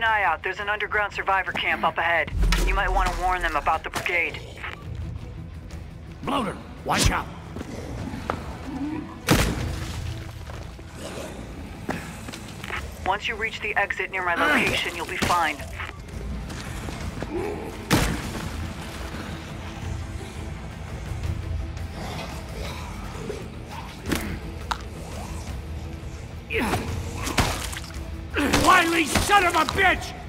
an eye out. There's an underground survivor camp up ahead. You might want to warn them about the brigade. Bloater, watch out. Once you reach the exit near my location, you'll be fine. Wily son of a bitch!